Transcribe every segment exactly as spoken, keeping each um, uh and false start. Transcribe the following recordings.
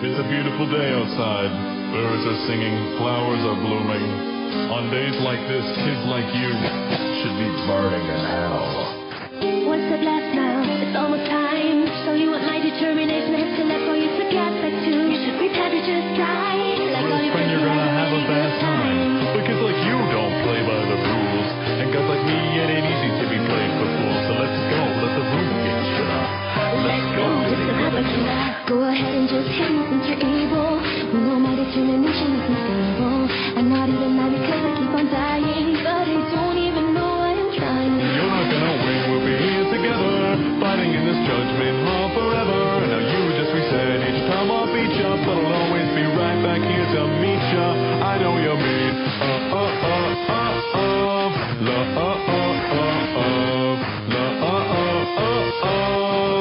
It's a beautiful day outside. Birds are singing, flowers are blooming. On days like this, kids like you should be burning in hell. What's at last now? It's almost time. Show you what my determination is to let go. You forget that too. You should repent to just die. Like all your friend, you're gonna have a bad time. But kids like you don't play by the rules. And guys like me, it ain't easy to be played for fools. So let's go, let the room get shut up. Let's go, just another killer. Go ahead and just hit me since you're able. We know my determination is unstable. I'm not even mad because I keep on dying. But I don't even know why I'm trying. You're not gonna win, we'll be here together, fighting in this judgment hall forever. And now you just reset each time I'll beat ya, but I'll always be right back here to meet ya. I know you mean uh uh uh uh uh la uh uh uh uh la uh uh uh uh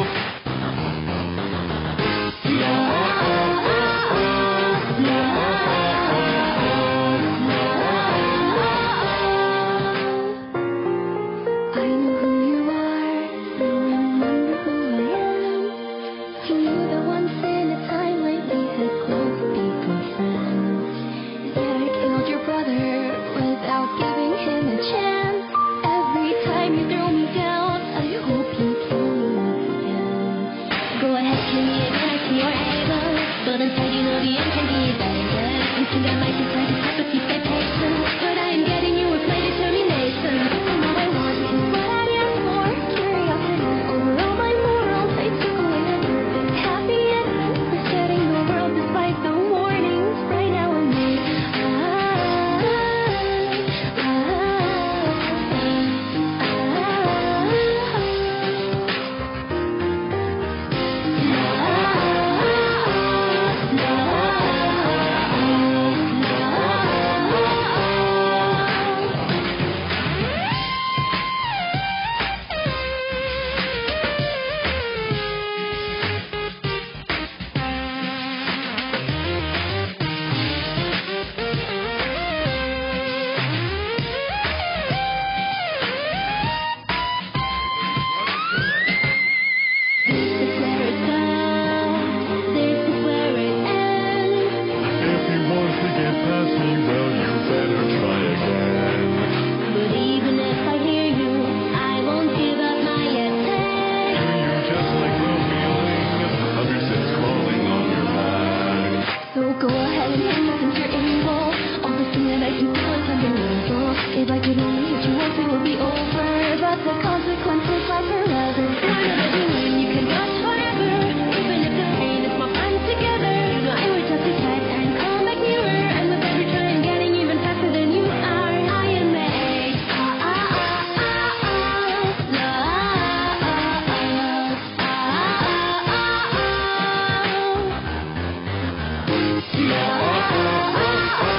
la uh uh uh uh la I know who you are, you remember who I am. You knew that once in a time lately had close become friends. Yet I killed your brother without giving him a chance. Every time you throw me down, I hope you kill me once again. Go ahead, kill me again, I see you're able. But inside you know the end can be better. You think I might decide to stop if you stay patient. But I am getting you with my determination. And all I want is what I'm here for. Curiosity over all my morals. I took away the perfect happy ending. Resetting the world despite the warnings. Right now I'm made. Ah, ah, ah, if I could only hit you once, it would be over. But the consequences last forever. Whatever you win, you can watch forever. Even if the pain is my friends together. You know I would just detect and come back nearer. And with every try I'm getting even faster than you are. I am made. Ah ah ah ah ah. La ah ah ah ah ah. La ah ah ah.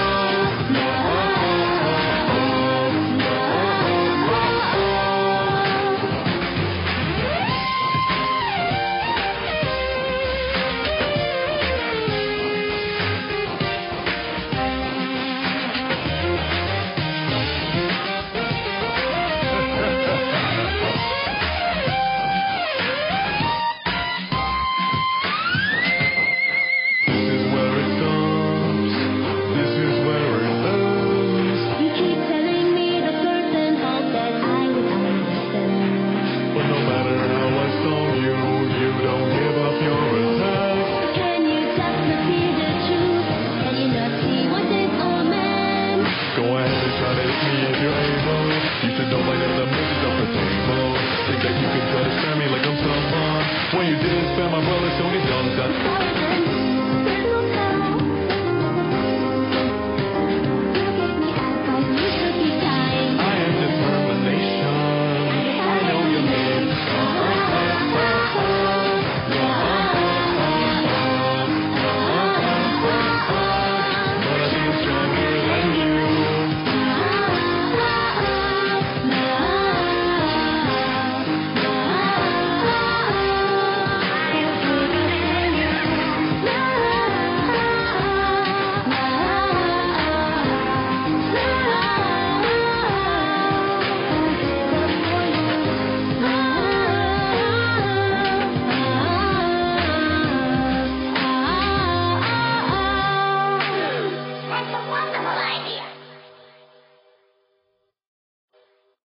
When you didn't spare my brother, so he done that.